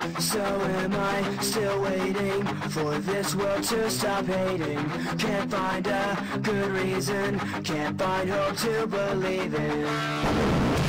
So am I still waiting for this world to stop hating? Can't find a good reason, can't find hope to believe in.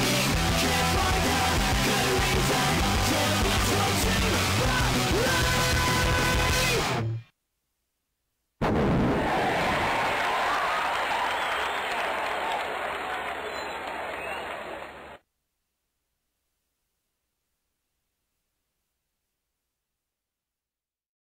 Can't find a good reason, can't be true to